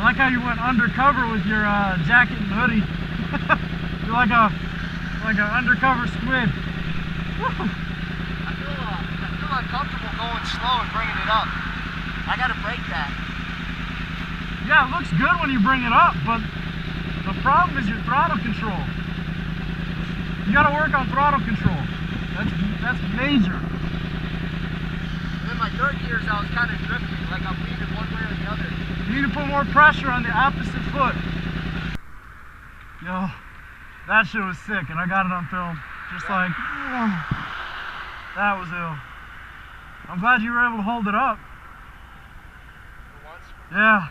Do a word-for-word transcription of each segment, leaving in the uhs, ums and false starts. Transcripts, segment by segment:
like how you went undercover with your uh, jacket and hoodie. You're like a like an undercover squid. I feel, uh, I feel uncomfortable going slow and bringing it up. I gotta break that. Yeah, it looks good when you bring it up, but the problem is your throttle control. You gotta work on throttle control. That's that's major. And in my third gears, I was kind of drifting, like I'm leaning one way or the other. You need to put more pressure on the opposite foot. Yo, that shit was sick, and I got it on film. Just like, oh, that was ill. I'm glad you were able to hold it up. For once? Yeah.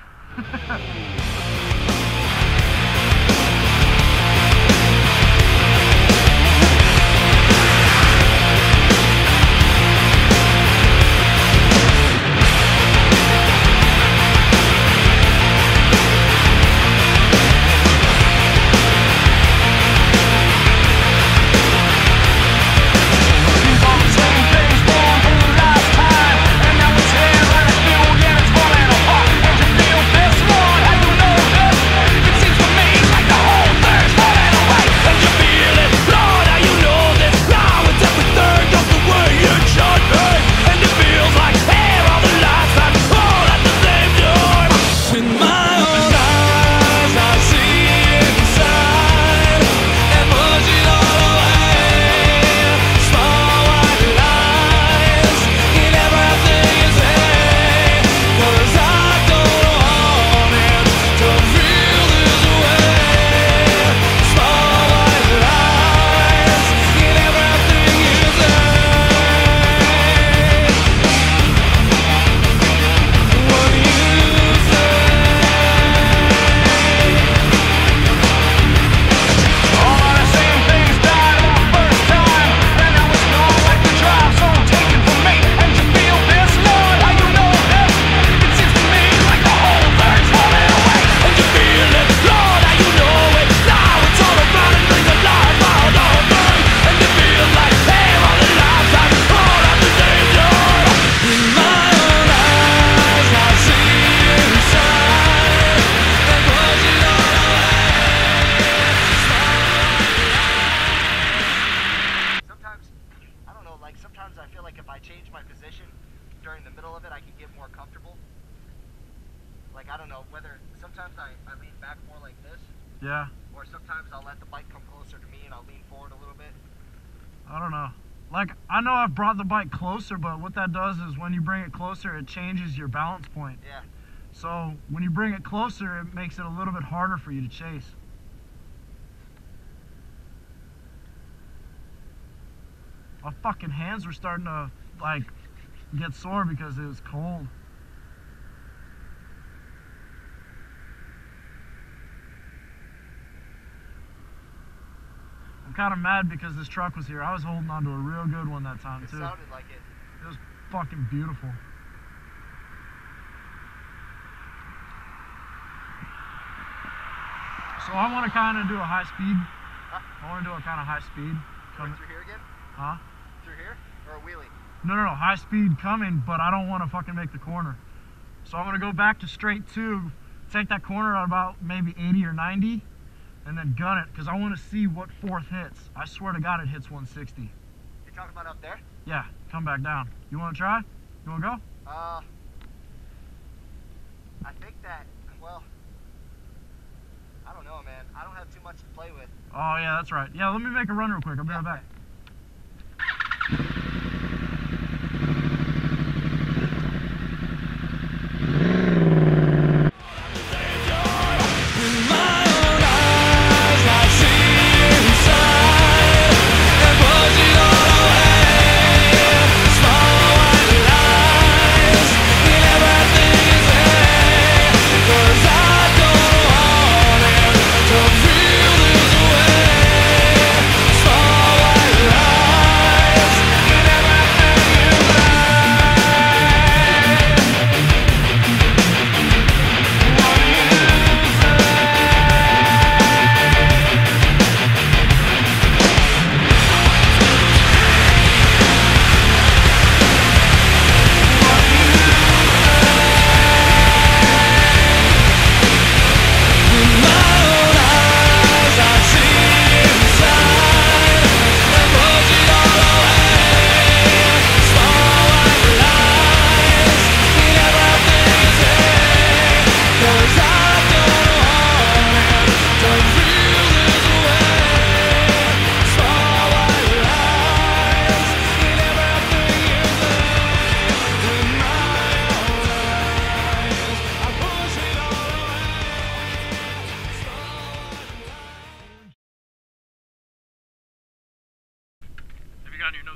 Like, I don't know, whether sometimes I, I lean back more like this. Yeah. Or sometimes I'll let the bike come closer to me and I'll lean forward a little bit. I don't know. Like, I know I've brought the bike closer, but what that does is when you bring it closer, it changes your balance point. Yeah. So when you bring it closer, it makes it a little bit harder for you to chase. My fucking hands were starting to, like, get sore because it was cold. I'm kind of mad because this truck was here. I was holding on to a real good one that time, it too. It sounded like it. It was fucking beautiful. So I want to kind of do a high speed. Huh? I want to do a kind of high speed. Coming through here again? Huh? Through here? Or a wheelie? No, no, no. High speed coming, but I don't want to fucking make the corner. So I'm going to go back to straight two, take that corner at about maybe eighty or ninety, and then gun it, because I want to see what fourth hits. I swear to God it hits one sixty. You're talking about up there? Yeah, come back down. You want to try? You want to go? Uh, I think that, well, I don't know, man. I don't have too much to play with. Oh, yeah, that's right. Yeah, let me make a run real quick. I'll be yeah, right back. Feel this way, starlight lies.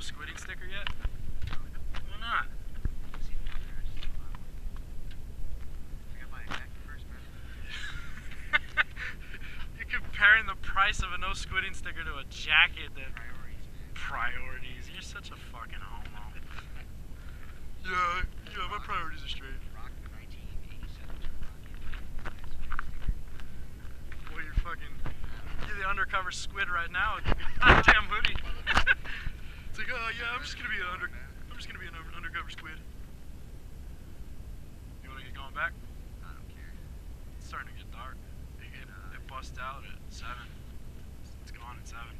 squidding sticker yet? Why not? You're comparing the price of a no squidding sticker to a jacket that... Priorities, man. Priorities. You're such a fucking homo. Yeah, yeah, my priorities are straight. Rock the nineteen eighty-seven Boy, you're fucking... You're the undercover squid right now with your goddamn hoodie. It's like, oh yeah, I'm just gonna be an under... I'm just gonna be an undercover squid. You wanna get going back? I don't care. It's starting to get dark. It, it, it busts out at seven. It's gone at seven.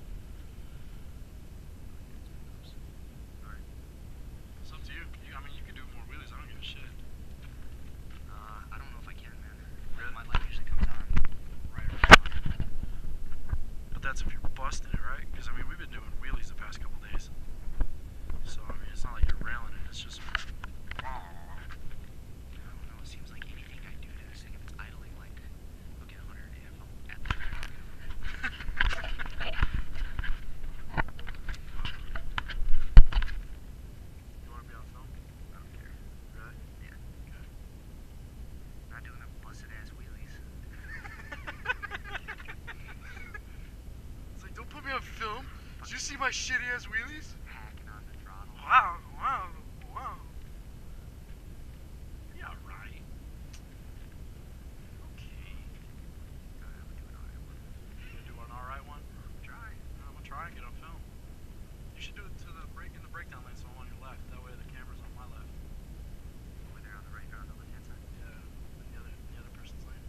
Alright. It's up to you. you. I mean, you can do more wheelies. I don't give a shit. Uh, I don't know if I can, man. Really? My light usually comes on right around. But that's if you're busting it, right? Because I mean, we've been doing wheelies the past couple days. So I mean, it's not like you're railing it. It's just. I don't know. It seems like anything I do to this thing, if it's idling, like, I'll get one hundred if I'm at the track. You want to be on film? I don't care. Really? Yeah. Okay. Not doing them busted ass wheelies. It's like, don't put me on film. Did you see my shitty ass wheelies? Hacking on the throttle. Wow, wow, wow. Yeah, right. Okay. Uh, I'm doing alright one. You gonna do an alright one? Try. I'm gonna try and get on film. You should do it to the break in the breakdown lane so I'm on your left. That way the camera's on my left. Over there on the right or on the left hand side. Yeah, in the other, the other person's lane.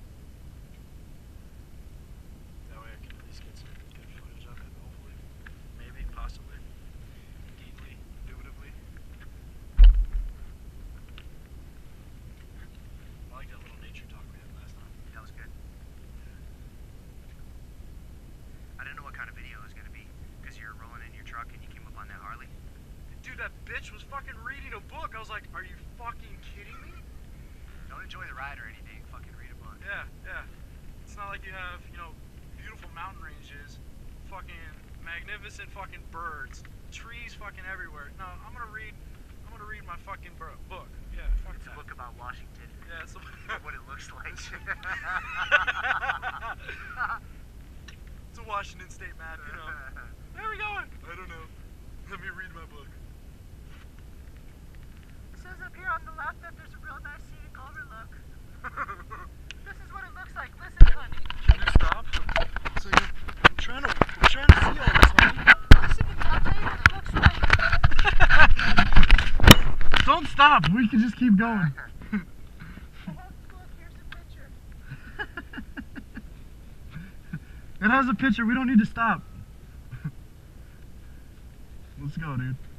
That way I can at least get some good footage of it, hopefully. Maybe, possibly. Indeedly, indubitably. I like that little nature talk we had last time. That was good. I didn't know what kind of video it was going to be, because you were rolling in your truck and you came up on that Harley. Dude, that bitch was fucking reading a book. I was like, are you fucking kidding me? Don't enjoy the ride or anything, fucking read a book. Yeah, yeah. It's not like you have, you know, beautiful mountain ranges, fucking magnificent fucking birds, trees fucking everywhere. No, I'm gonna read, I'm gonna read my fucking bro- book. Yeah, fuck It's a that. book about Washington. Yeah, it's a What it looks like. It's a Washington State map, you know. Where are we going? I don't know. Let me read my book. It says up here on the left that there's a real nice scenic overlook. This is what it looks like. Listen, honey. Can you stop? It's like, I'm trying to, I'm trying to see all this, honey. Listen to me. I'll tell you what it looks like. Don't stop. We can just keep going. Look, here's a picture. It has a picture. We don't need to stop. Let's go, dude.